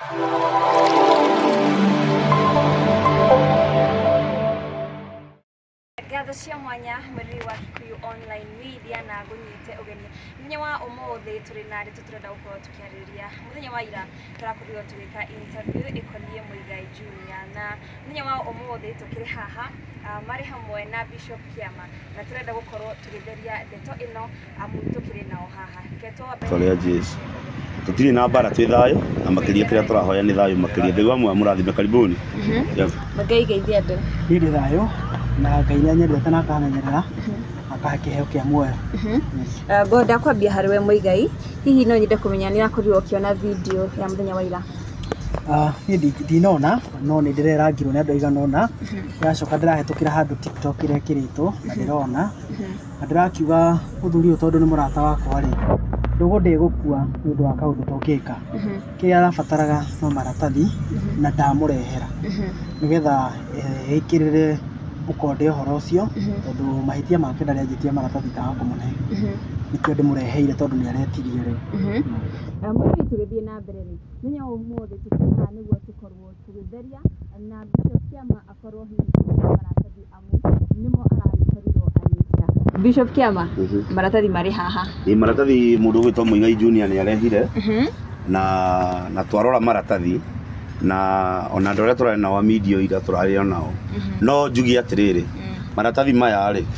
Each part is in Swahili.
Gatho cia mwanya muri wa Kikuyu online media na ngunyite ugeni muthenya wa umuthi turi na ritu turenda gukorwo tukiariria muthenya wa ira turakorirwo tugika interview ikonie Muigai Junior na muthenya wa umuthi tukiri haha mari hamwe na Bishop Kiama na turenda gukorwo tugitheria ndeto ino tukiri nao haha Tolia Jesus tutiri na bara twi thayo na makiria kiria turahoya ni thayo makiria ngai wa mwe murathime karibuni Muigai geithia andu hiri thayo na ngai nyendete na akamenyerera akahekeheo kia muoyo ngoda kwambia hariwe Muigai hihi no nyende kumenya ni akorirwo kiona video ya muthenya wa ira ndinona no ni ndirerangirwo ni andu aiganona yacoka ndirahetukira handu TikTok ire kirito na ndirona na ndirakiuga uthuri uyu tondu ni murata wakwa ri ndugu ndigukua ni undu wa kaundu tongika kiria arabataraga no maratathi na ndamurehera nigetha ikirire ukonde horo ucio tondu mahitia make ndarenjitie maratathi ka kumune nikio ndimureheire tondu ni aretirie ri muri tugithie na mbere ri muthenya umuthi tukiha niguo tukorwo tugitheria na Bishop Kiama akorwo hihi maratathi amu nimo aragikorirwo anyita Bishop Kiama maratathi mari haha ni maratathi mundu gwitwo Muigai Junior ni arehire na twarora maratathi na ona ndore turari na wa media ira turari onao no njugi atiriri maratathi maya ri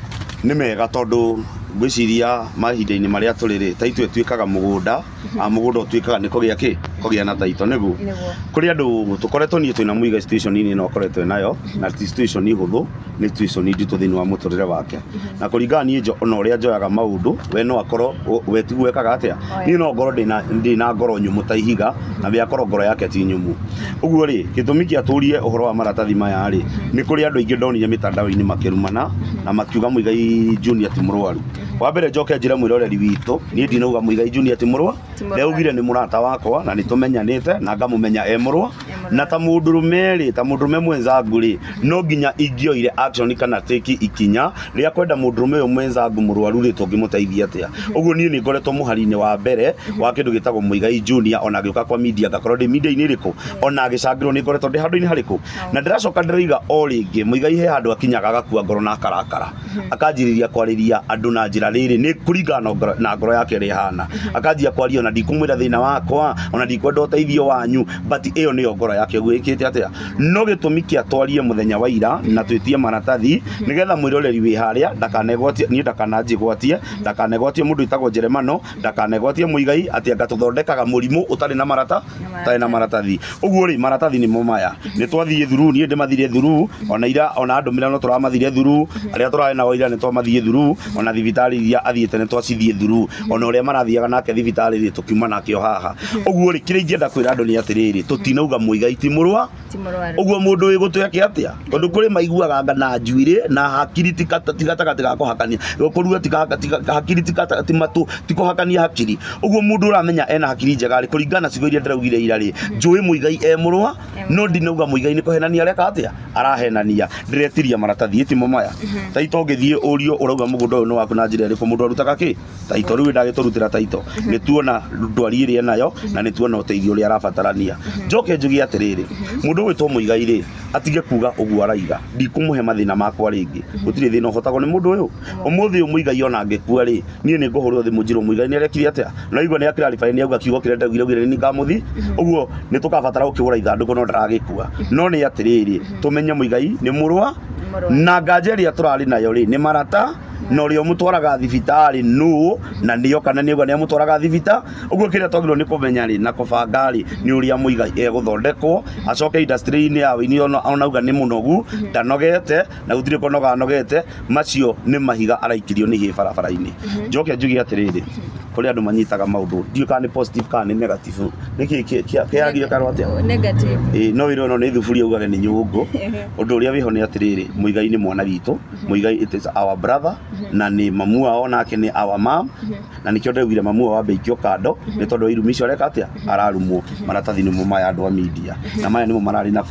ni mega tondu gwiciria mahinda-ini maria turiri taitwe twikaga mugunda mugunda utwikaga ni kugia ki kugia na taito niguo kuri andu tukoretwo nie twina Muigai station ni no koretwo nayo na station ihuthu ni station nditu thini wa muturire wake na kuringana nie njo ona uria njoyaga maundu we no akorwo we tigwekaga atia ni no ngoro ndina ngoro nyumu ta ihiga na bia korwo ngoro yake ti nyumu uguo ri gitumi kia turie uhoro wa maratathi maya ri ni kuri andu ingi ndonire mitandao-ini makirumana na makiuga Muigai Junior ti murwaru wa mbere njoke njira mwiroreri witu ni ndinauga Muigai Junior ti murwa ndeugire ni murata wakwa na nitumenyanite na ngamumenya murwa na ta mundurume ta mundurume mwenzangu ri no nginya ingioire action kana take ikinya ria kwenda mundurume uyu mwenzangu murwaru ri tungimuteithia atia uguo ni ngoretwo muhari-ini wa mbere wa kindu gitagwo Muigai Junior ona gioka kwa media ngakorwo ndi media-ini riko ona gicangirwo ni ngoretwo ndi handu-ini hariku na ndiracoka ndiriga o ringi Muigai he handu akinyaga agakua ngoro na akarakara akanjiriria kwariria andu na njira riri ni kuringana na ngoro yake ri hana akanjia kwaria ona ndikumwira thina wakwa ona ndikwenda uteithio wanyu but iyo ni ngoro yake gwikite atia no gitumi kia twarie muthenya wa ira na twitie maratathi nigetha mwiroreri wi haria ndakanegwatie ni ndakananjigwatie ndakanegwatie mundu itagwo Jeremano ndakanegwatie Muigai atia ngatuthondekaga murimu utari na maratathi uguo ri maratathi ni momaya ni twathie thuru ni ndimathire thuru ona ira ona andu mirano turamathire thuru aria turare na ira ni twamathie thuru ona thibitari iria athiete ni twacithie thuru ona uria marathiaga nake thibitari ri tukiuma nakio haha uguo ri kire ingenda kwira andu ni atiriri tutinauga Muigai ti murwa uguo mundu wi gutweke atia tondu kuri maiguaga ngana njuire na hakiri tigatagati ga kuhakania kurua hakiri timatu tikuhakania hakiri uguo mundu uramenya ena hakiri njega ri kuringana cigo iria ndiraugire ira ri njui Muigai murwa no ndinauga Muigai ni kuhenania aria atia arahenania ndiretiria maratathi ti momaya taito ngithie urio urauga mugunda uyu no waku na njira iriku mundu arutaga ki taito riu ndagiturutira taito ni tuona ndwari iri nayo na ni tuona uteithio uri arabatarania njoke njugi atiriri mundu witwo Muigai ri atige kuga uguo araiga ndikumuhe mathina makwa ringi gutire thina uhotago ni mundu uyu umuthi uyu Muigai ona ngekua ri nie ni nguhurwo thimu njiro Muigai ni arekire atia na igwa ni akirarifai ni auga kiugo kire ndagire ni ngamuthi uguo ni tukabatara ukigura ithanduku no ndaragikua no ni atiriri tumenye Muigai ni murwa na ngajeria turari nayo ri ni marata no rio mutwaraga thibitari nu na niyo kana niuga ni mutwaraga thibita uguo kire twagirwo ni kumenya ri na kubanga ri ni uria Muigai guthondekwo acoke industry-ini ya wini ona uga ni munogu ndanogete na gutire konoga nogete macio ni mahiga araikirio ni hi barabara-ini njoke njugi atiriri kuri andu manyitaga maundu ndio kana positive kana negative niki kiagire kana atia negative no wiro no ni thufuria ugage ni nyungu undu uria wiho ni atiriri Muigai ni mwana witu Muigai it is our brother na ni mamu wao nake ni our mom na nikio ndegwire mamu wao beikio kando ni tondu irumisho reka atia ararumwo maratathi ni mumaya andu a media na maya ni marari nafa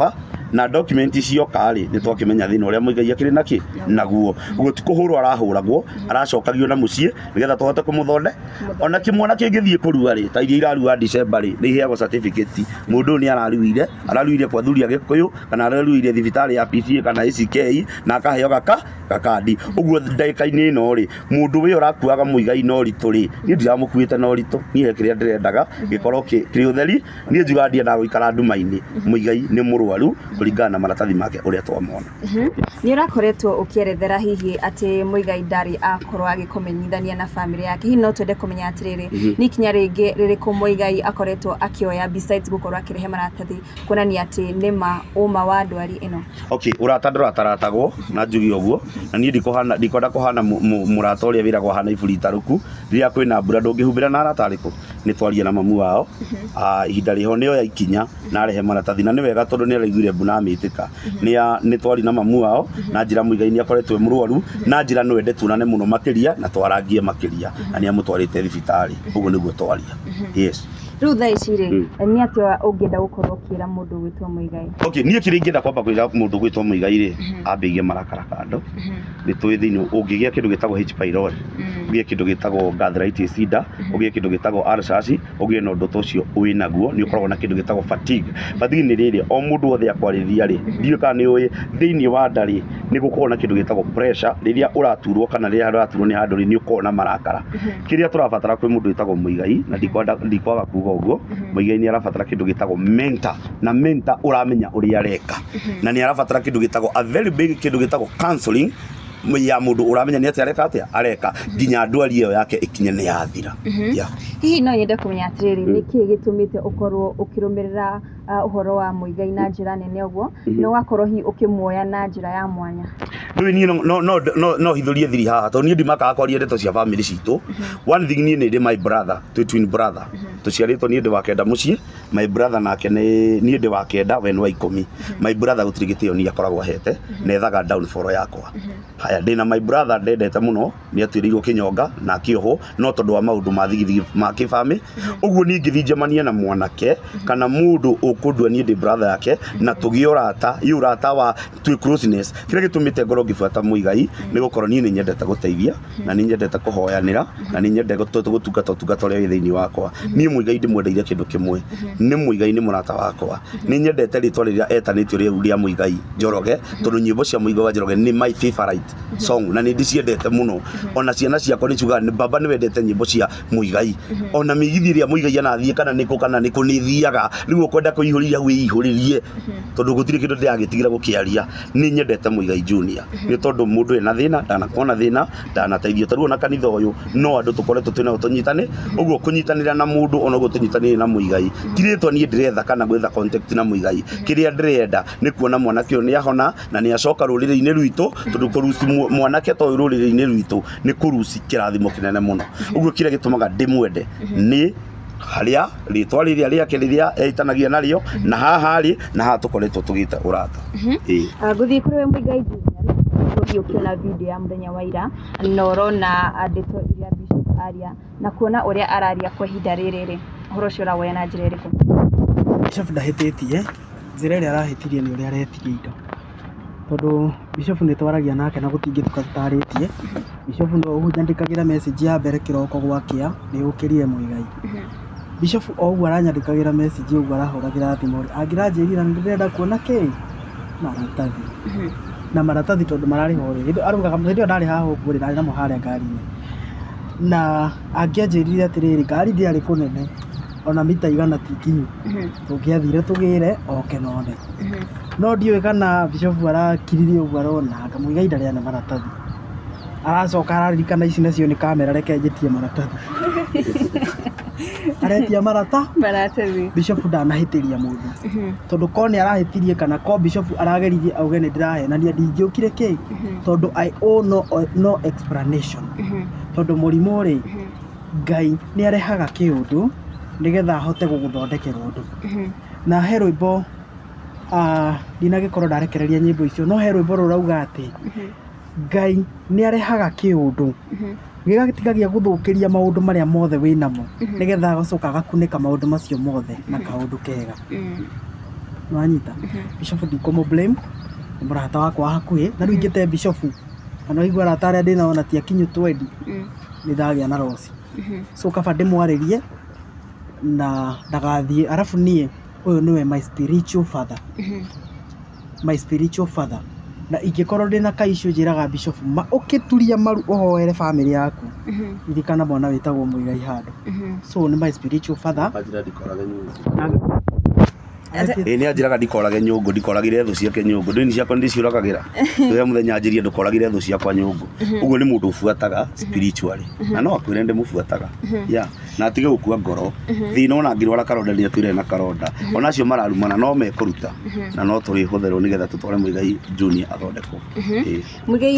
na document cioka ri ni twakimenya thina uria Muigai akiri naki naguo uguo tikuhurwo arahuragwo aracokagio na mucie nigetha tuhote kumuthonde ona kimwana kingithie kurua ri ta iria irarua December ri ni heagwo certificate mundu ni araruire kwa thuri agikuyu kana araruire thibitari ya PCA kana ACK na akaheo kakandi uguo ndagika-ini ino ri mundu we urakuaga Muigai no ritu ri ni ndiramukuite no ritu ni hekiria ndirendaga gikorwo kiri utheri ni njuga ndia na guikara nduma-ini Muigai ni murwaru kuringana na maratathi make uria twamona ni urakoretwo ukierethera hihi ati Muigai ndari akorwo agikomenyithania na family yake hihi no twende kumenya atiriri ni kinya ringi ririku Muigai akoretwo akioya besides gukorwo akirehe maratathi kuonania ati nima uma wa ndwari ino okay urata ndurataratagwo na njugi uguo na ni ndikwenda kuhana murata uria wiragwo hana iburi taruku riria kwina mbura ndungihumbira na arata ariku ni twarie na mamu wao ihinda riho nio ya ikinya na arehe maratathi na ni wega tondu ni araiguire mbuna mitika ni twari na mamu wao na njira Muigai ni akoretwe murwaru na njira no ende tunane muno makiria na twarangie makiria na ni amutwarite thibitari uguo niguo twaria yes riu thaa ici ri ni atia ungienda gukorwo kira mundu gwitwo Muigai okay nie kiri ngienda kwamba kwira mundu gwitwo Muigai ri ambigie marakara kando ni twi thini ungigia kindu gitagwo H pylori ugie kindu gitagwo gastritis sida ugie kindu gitagwo ulcers ugie no ndoto cio winaguo ni ukoragwo na kindu gitagwo fatigue ni riri o mundu othe akwarithia ri ndio kana ni uyi thini wa ndari ni gukorwo na kindu gitagwo pressure riria uraturwo kana riria uraturwo ni handuri ni ukorwo na marakara kiria turabatara kwi mundu gitagwo Muigai na ndikwaga kuga uguo Muigai ni arabatara kindu gitagwo mentor na mentor uramenya uria areka na ni arabatara kindu gitagwo a very big kindu gitagwo counseling ya mundu uramenya ni atia areka nginya ndwari iyo yake ikinye ni yathira hihi no nyende kumenya atiriri niki gitumite ukorwo ukirumirira uhoro wa Muigai na njira nene uguo no wakorwo hi ukimwoya na njira ya mwanya ni no hithurie thiri haha to ni ndimaka kwaria ndeto cia family citu one thing ni ndi my brother twin brother tuciaritwo ni ndi wa kenda mucie my brother nake ni ndi wa kenda we ni wa 10 my brother gutirigitio ni akoragwo hete na ethaga downfall yakwa haya ndina my brother ndendete muno ni atirirwo kinyonga na kioho no tondu wa maundu mathigithigi ma kifami uguo ni ngithinjamania na mwanake kana mundu ukundwa ni ndi brother yake na tugiorata yurata wa twi closeness kire gitumite ngoro ngifuata Muigai ni gukorwo ni nyendete guteithia na ni nyendete kuhoyanira na ni nyendete gutungata uria wi thiini wakwa ni Muigai ndimwendeire kindu kimwe ni Muigai ni murata wakwa ni nyendete ritwa riria etanitio ria Muigai Njoroge tondu nyimbo cia Muigai wa Njoroge ni my favorite song na ni ndiciendete muno ona ciana ciakwa ni ciuga ni baba ni wendete nyimbo cia Muigai ona migithi ria Muigai anathie kana niku ni thiaga riu ukwenda kuihuriria wihuririe tondu gutiri kindu ndiagitigira gukiaria ni nyendete Muigai Junior ni tondu mundu ena thina ndanakona thina ndanateithio taruo na kanitha uyu no andu tukoretwo twina tunyitane uguo kunyitanira na mundu ona uguo tunyitanire na Muigai tiretwo ni ndiretha kana gwetha contact na Muigai kiria ndirenda ni kuona mwanake uyu ni ahona na ni acoka ruriri-ini rwitu tondu kurusi mwanake to ruriri-ini rwitu ni kurusi kirathimo kinene muno uguo kiria gitumaga ndimwende ni haria ritwa riria riake riria eitanagia nario na haha ri na ha tukoretwo tugita urata guthii kuri Muigai Junior ukiona video ya muthenya wa ira norona ndeto iria Bishop aria na kuona uria araria kwa ihinda riri horo cio rawoya na njira iriku Bishop ndahititie njira iria arahitirie ni uria aretirie indo tondu Bishop ni twaragia nake na gutingi tukataritie Bishop ndo uhunjandikagira message ya mbere kiroko gwakia ni ukirie Muigai Bishop ogu aranyandikagira message ugu arahuragira thimuri angiranjirira ndirenda kuona ke maratathi na maratathi tondu marari hore indo arugaga muthenya ndari haha nguri ndari na muhare ngari-ini na angianjirire atiriri ngari ndiari kunene ona mita igana tikinyu tungiathire tugire oke none no ndiwe kana Bishop arakiririe ugu arona anga Muigai ndari ana maratathi aracoka araririkana ici nacio ni kamera reke njitie maratathi aretia maratathi Bishop ndanahitiria mundu tondu ko ni arahitirie kana ko Bishop arageririe auge ni ndirahenania ndingiukire ki tondu I owe no explanation tondu murimo ri Ngai ni arehaga kiundu nigetha ahote guguthondekera undu na he rwimbo ndinagikorwo ndarekereria nyimbo icio no he rwimbo rurauga ati Ngai ni arehaga kiundu gigatigagia guthukiria maundu maria mothe winamo nigetha agacoka agakuneka maundu macio mothe na kaundu kega wanyita bishop ndikomo blame murata wakwa hakuhi na ruingite bishop kana igwa ratare ndina ona ti akinyu 20 ni ndagia na rosi so kaba ndimwaririe na ndagathie arafu nie uyu niwe my spiritual father my spiritual father na ingĩkorwo ndĩna kaicũ njĩraga bishop ũkĩturia maru ũhoere family yaku irikana mwana wĩtagwo Muigai handũ so nĩ my spiritual father ni anjiraga ndikorage nyũngũ ndikoragire thũ ciake nyũngũ ndini ciakwa ndiciũragagĩra rĩrĩa mũthenya anjirie ndũkoragire thũ ciakwa nyũngũ ũguo nĩ mũndũ ũbuataga spiritually na no akwĩre ndĩmũbuataga ya na atige gũkua ngoro thina ona ngĩrwara karonda rĩrĩa twĩre na karonda ona acio mararumana no mekũruta na no tũrĩhũthĩrwo nĩgetha tũtware Muigai Junior athondekwo Muigai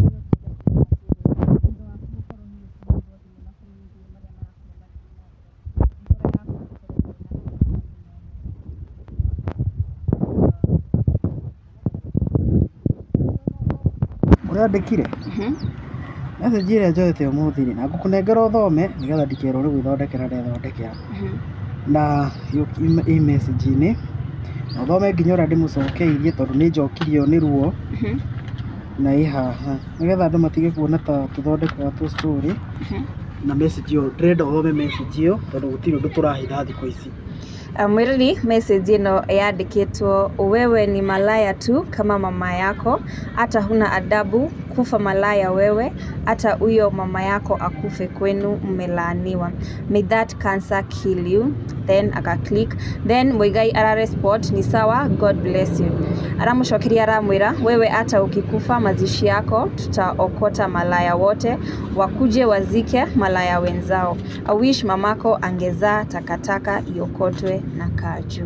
ndekire message ĩrĩa njoete ũmũthĩ na ngũkũnengera ũthome nĩgetha ndikerwo rĩu ithondekera ndethondekera na message-inĩ ũthome nginya ũrĩa ndĩmũcokeirie tondũ nĩ njokirio nĩ ruo na haha nĩgetha andũ matige kuona ta tũthondekaga tu story na message ĩyo ndĩrenda ũthome message ĩyo tondũ gũtirĩ ũndũ tũrahitha thikũ ici. Mwiriri, message ino yaandikitwo wewe ni malaya tu kama mama yako, hata huna adabu, kufa malaya wewe, hata huyo mama yako akufe kwenu, mmelaaniwa. May that cancer kill you. Then aka click, then Muigai ara respond ni sawa, God bless you. Aramushokiria aramwira wewe hata ukikufa mazishi yako tutaokota malaya wote wakuje wazike malaya wenzao. I wish mamako angezaa takataka iokotwe na kaju.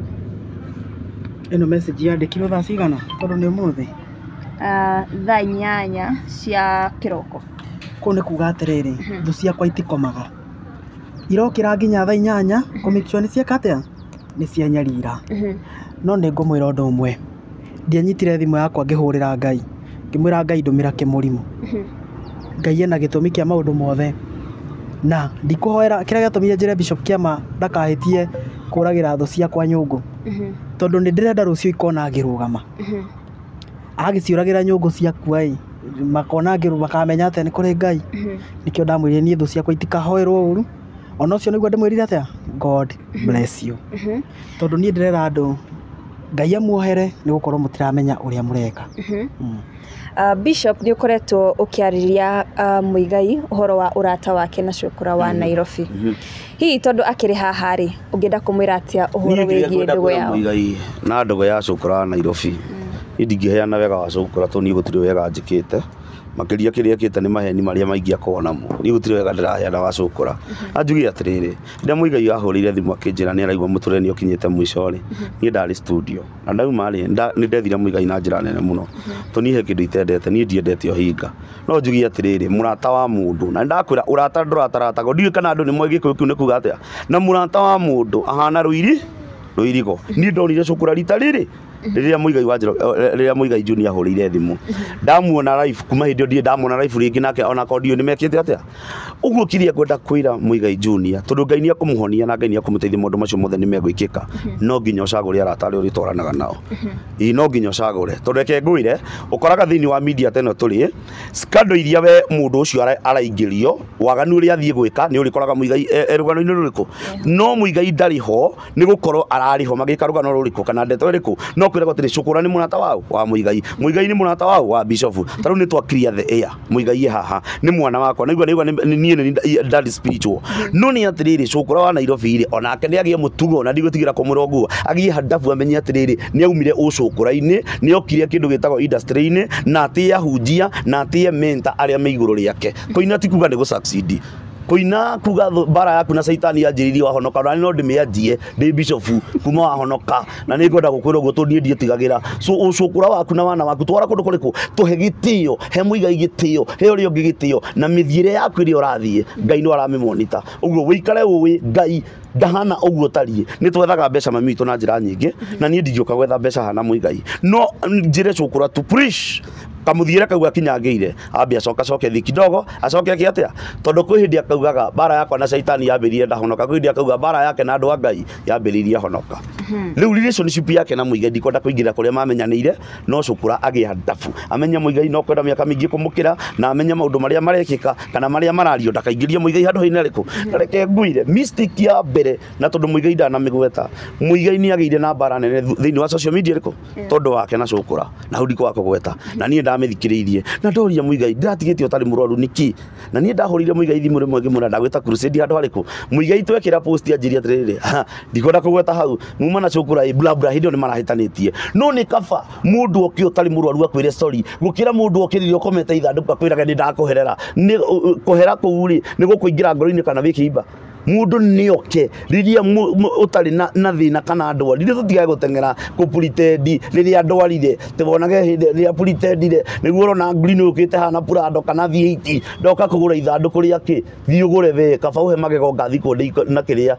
Eno message yandikirwo thaa cigana tondũ nĩ ũmũthĩ thaa 8 cia kĩroko. Kũu nĩ kuga atĩrĩrĩ thũ ciakwa itikomaga irokĩra nginya thaa 8 kũmake sure nĩ cieka atĩa nĩ cianyarira no nĩ ngũmwĩra ũndũ ũmwe ndianyitire thimũ yakwa ngĩhũrĩra Ngai ngĩmwĩra Ngai ndũmĩra kĩmũrimũ Ngai ena gĩtũmi kĩa maũndũ mothe na ndikũhoera kĩrĩa gĩatũmire njĩre Bishop Kiama ndakahĩtie kũragĩra thũ ciakwa nyũngũ tondũ nĩ ndĩrenda rũciũ ikona ngĩrũgama agĩciũragĩra nyũngũ ciakwa makona makamenya atĩ nĩ kũrĩ Ngai nĩkĩo ndamwĩrire niĩ thũ ciakwa itikahoerwo ũru ona ũcio nĩguo ndĩmwĩrire atĩa God bless you tondũ niĩ ndĩrenda andũ Ngai amuohere nĩ gũkorwo mũtiramenya ũrĩa mũreka. Bishop nĩ ũkoretwo ũkĩarĩria Muigai ũhoro wa ũrata wake na cukura wa Nairobi. Hihi tondũ akĩrĩ haha rĩ ũngĩenda kũmwĩra atĩa ũhoro wĩgiĩ ndũgũ yao? Muigai na ndũgũ ya cukura wa Nairobi ndingĩheana wega wa cukura tondũ niĩ gũtirĩ wega njĩkĩte makĩria kĩrĩa kĩte nĩ maheni marĩa maingĩ akona namo niĩ gũtirĩ wega ndĩraheana wa cukura anjugie atĩrĩrĩ rĩrĩa Muigai ahũrĩire thimũ akĩnjĩra nĩ araigua mũtũrĩre nĩ ũkinyĩte mũico rĩ niĩ ndarĩ studio na ndauma rĩ nĩ ndethire Muigai na njĩra nene mũno tondũ niĩ he kĩndũ itendete niĩ ndiendete ũhinga no njugie atĩrĩrĩ mũrata wa mũndũ na ndakwĩra ũrata ndũrataratago ndiũĩ kana andũ nĩ moĩ gĩkũyũ kĩu nĩ kuga atĩa na mũrata wa mũndũ ahana rũirigo niĩ ndonire cukura rita rĩrĩ rĩrĩa Muigai Junior ahũrĩire thimũ ndamuona live kuma hĩndĩ ĩyo ndamuona live rĩngĩ nake ona kondio nĩmekĩte atĩa ũguo kĩrĩa ngwenda kwĩra Muigai Junior tondũ Ngai nĩ akũmũhonia na Ngai nĩ akũmũteithia maũndũ macio mothe nĩ megwĩkĩka no nginya ũcagũre arata arĩa ũrĩtwaranaga nao no nginya ũcagũre tondũ reke ngwĩre ũkoraga thĩinĩ wa media teno tũrĩ scandal iria we mũndũ ũcio araingĩrio waganu ũrĩa athiĩ gwĩka nĩ ũrĩkoraga Muigai rũgano-inĩ rũrĩkũ no Muigai ndarĩ ho nĩ gũkorwo ararĩ ho magĩka rũgano rũrĩkũ kana ndeto ĩrĩkũ no kwĩragwo atĩrĩ cukura nĩ mũrata wao wa Muigai nĩ mũrata wao wa Bishop tarũ nĩ twakria the air Muigai haha nĩ mwana wakwa naigua niĩ nĩ dad spiritual no nĩ atĩrĩrĩ cukura wa Nairobi rĩ onake nĩ agĩe mũtugo na ndigũtigĩra kũmũrwo nguo agĩe handabu amenye atĩrĩrĩ nĩ aumire ũcukura-inĩ nĩ okire kĩndũ gĩtagwo industry-inĩ na atĩye hunjia na atĩye mentor arĩa me igũrũ rĩake koina ti kuga nĩ gũ-succeed koina kuga bara yaku na saitani yanjĩrĩirie wahonoka na no ndĩmĩanjie ndĩ Bishop kuma wahonoka na nĩ ngwenda gũkwĩra ũguo tondũ niĩ ndiĩtigagĩra so ũcukura waku na wana waku twara kũndũ kũrĩkũ tũhe gĩtĩo he Muigai gĩtĩo he ũrĩa ũngĩ gĩtĩo na mĩthiĩre yaku ĩrĩa ũrathiĩ Ngai nĩ aramĩmonita ũguo wĩikare ũĩ Ngai ndahana ũguo tariĩ nĩ twethaga mbeca mami witũ na njĩra nyingĩ na niĩ ndingĩũka gwetha mbeca hana Muigai no njĩre cukura to preach kamuthiire kau akinyangĩire ambe acoke thi kidogo acoke akiatia tondu kwĩ hĩndĩ akaugaga bara yakwa na shaitani yambĩrĩirie ndahonoka kwĩ hĩndĩ akauga bara yake na andũ a Ngai yambĩrĩirie honoka rĩu relationship yake na Muigai ndikwenda kũingĩra kũrĩa mamenyanĩire no cukura agĩa ndabu amenya Muigai no kwenda mĩaka mĩingĩ kũmũkĩra na amenya maũndũ marĩa marekĩka kana marĩa marario ndakaingĩrie Muigai handũ haina rĩkũ reke nguire mistake ya mbere na tondu Muigai ndanamĩgweta Muigai nĩ agĩire na bara nene thĩinĩ wa social media rĩkũ tondu wake na cukura na hau ndikwa kũgweta na niĩ ndamĩthikĩrĩirie na ndoria Muigai ndiratigĩtie ũtarĩ mũrwaru niki na niĩ ndahũrire Muigai thimũ rĩmwe ngĩmwĩra ndagwĩta crusade handũ harĩkũ Muigai twekĩra post anjĩria atĩrĩrĩ ndikwenda kũgweta hau muma na cukura bla bla hĩndĩ ĩyo nĩ marahĩtanĩtie no nĩ kaba mũndũ okĩ ũtarĩ mũrwaru akwĩre sorry gũkĩra mũndũ okĩrire ũkomete ithandũkũ akwĩraga nĩ ndakũherera nĩ kũhera kũu rĩ nĩ gũkũingĩra ngoro-inĩ kana wĩkĩimba mundu nĩ oke riria utari na thina kana ndwari riria tutigae gutengera ku pretend riria ndwarire tubonage hindi riria pretend niguo urona green ukite hana purado kana V8 ndoka kugura ithanduku riake thiugure we kaba uhe magego ngathi kunde na kiria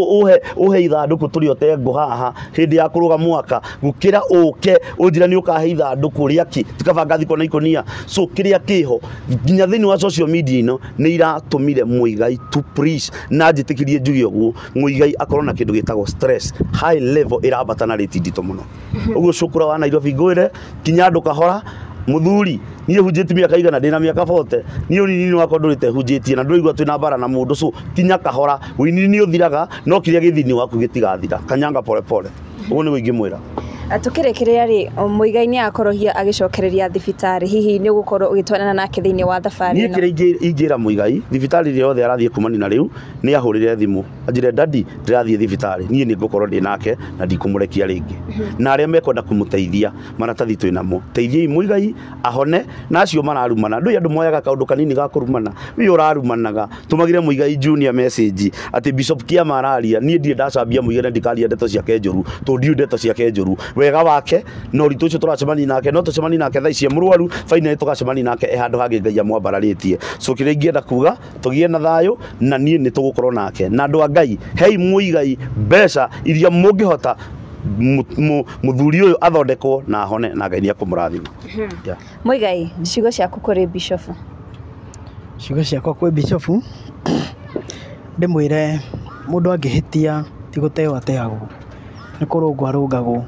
uhe ithanduku turi otengo haha hindi ya kuruga mwaka gukira uke unjira ni ukahe ithanduku riake tikaba ngathi kona ikonia so kiria kiho nginya thini wa social media ino ni iratumire Muigai to preach na njitikirie njugi uguo Muigai akorwo na kindu gitagwo stress high level irabata na rate ndito muno uguo cukura wa Nairobi ngwire kinya andu kahora muthuri nie hunjiti miaka igana ndina miaka 40 nie unini wakwa ndurite hunjitie na ndurigwa twina bara na mundu so kinya kahora wini ni uthiraga no kiria githini waku gitigathira kanyanga pole pole uguo ni wingimwira tukirekereria ri Muigai ni akorohia agicokereria thibitari hihi ni gukorwo ugitwarana nake thiini wa thabari ni kire ingira Muigai thibitari ri yothe arathie kumani na riu ni ahurire thimu anjire dadi ndirathie thibitari nie ni ngukorwo ndi nake na ndikumurekia ringi na aria mekwenda kumuteithia maratathi twinamo teithia Muigai ahone na acio mararumana ndui andu moyaga kaundu kanini ga kurumana wi urarumanaga tumagire Muigai junior message ati Bishop Kiama araria nie ndie ndacambia Muigai na ndikaria ndeto ciake njuru to ndiu ndeto ciake njuru wega wake no ritu ucio turacemani nake no tucemani nake thaici murwaru finally tugacemani nake handu hangi Ngai amwambararitie so kire ingienda kuga tugie na thayo na nie ni tugukorwo nake na andu a Ngai hei Muigai mbeca iria mungihota muthuri uyu athondekwo na hone na Ngai ni akumurathima Muigai ciugo ciaku kuri Bishop ciugo ciakwa kwi Bishop ndimwire mundu angihitia tiguteo ateagwo ni kurungwo arungagwo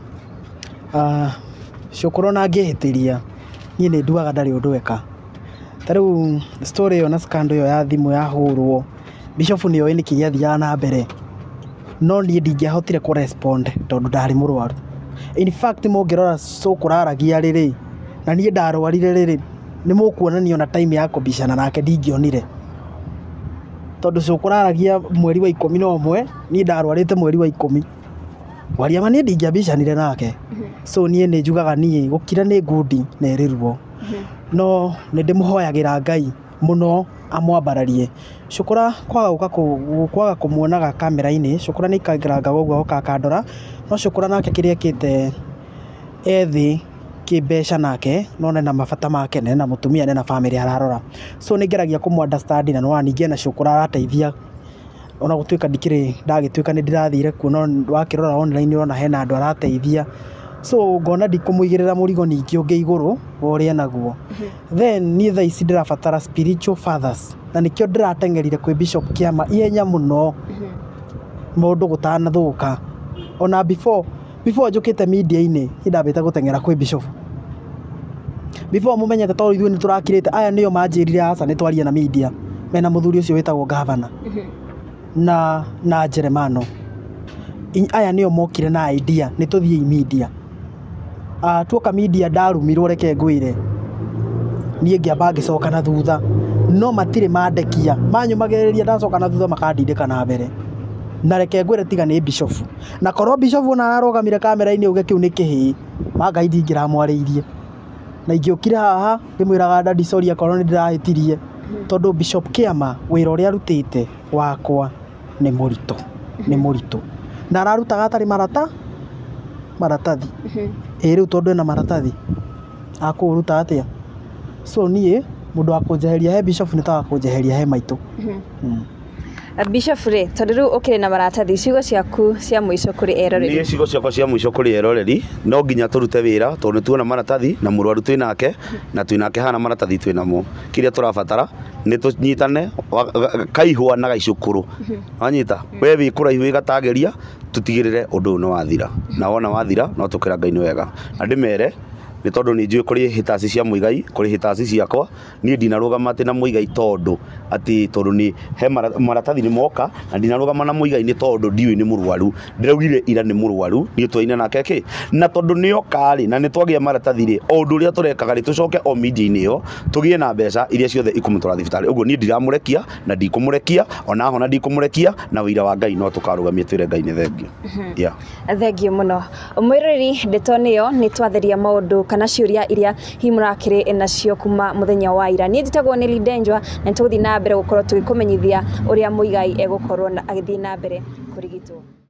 cukuru na ngihitiria nie ni nduaga ndari undu weka tariu story yo na scandal yo ya thimu ya hurwo Bishop ni yo ni kiria thia na mbere no nie ndingihotire ku respond tondu ndari murwaru in fact mungirora cukuru aragia riri na nie ndarwarire riri ni mukuonanio na time ya kubishana nake ndingionire tondu cukuru aragia mweri wa 11 nie ndarwarite mweri wa 10 waria mani ndingiabicanire nake so nie ni njugaga nie gukira ni ngundi na iriruo no ni ndimuhoyagira Ngai muno amwambararie cukura kwaga kumuonaga kamera-ini cukura ni kaingiranga guo ukakandora no cukura nake kiria kite ethi kibeca nake no na mabata make na mutumia na family ararora so ni ngeragia kumunderstand na no aninge na cukura arateithia ona gutuika ndikire ndagituika ni ndirathire kuno wakirora online ona hena andu arateithia so ngona ndikumuigirira murigo ningi ungi iguru uria naguo then ni tha ici ndirabatara spiritual fathers na nikio ndiratengerire kwi Bishop Kiama ihenya muno mundu gutanathuka ona before njukite media-ini ndabita gutengera kwi Bishop before mumenyete tori ithuĩ ni turakirite aya niyo manjirire aca ni twaria na media mena muthuri ucio witagwo governor na Jeremano aya niyo mokire na idea ni tuthie media tuoka media ndarumirwo reke ngwire nie ngiamba ngicoka na thutha no matire mandekia manyumagereria ndacoka na thutha makandindika na mbere na reke ngwire tiga ni Bishop na korwo Bishop ona ararogamire kamera-ini uge kiu ni kihi Ngai ndingira mwariirie na ingiukire haha ndimwiraga ndadi sorry akorwo ni ndirahitirie tondu Bishop Kiama wira uria arutite wakwa ni murito na ararutaga atari maratathi riu tondu na maratathi akuruta atia so nie mundu akunjeheria he Bishop ni ta akunjeheria he maitu Bishop Ray, tondu riu ukire na maratathi ciugo ciaku cia muico kuri eroreri. Ni ciugo ciakwa cia muico kuri eroreri no nginya turute wira tondu tuona maratathi na murwaru twinake na twinake hana maratathi twinamo kiria turabatara ni tunyitane kaihwa na gaicukuru wanyita we wi kuraihu igatageria tutigirire undu no wathira na wona wathira no tukira Ngai ni wega na ndimere ni tondu ni njui kuri hitasi cia Muigai kuri hitasi ciakwa ni ndinarugama ati na Muigai tondu ni he maratathi ni moka na ndinarugama na Muigai ni tondu ndiwi ni murwaru ndiraugire ira ni murwaru ni twaina nake ki na tondu ni okari na ni twagia maratathi ri o ndu ria turekaga ri tucoke o media ini yo tugie na mbeca iria ciothe ikumutwara thibitari uguo ni ndiramurekia na ndikumurekia ona hona ndikumurekia na wira wa Ngai no tukarugamia twire Ngai ni thengio thengio muno mwirori ndetoniyo ni twatheria maundu kana ciuria iria himurakire nacio kuma muthenya wa ira ni njitagwo ni Lidenjwa na tuguthi na mbere gukorwo tugikumenyithia uria Muigai egukorwo agithii na mbere kurigitwo.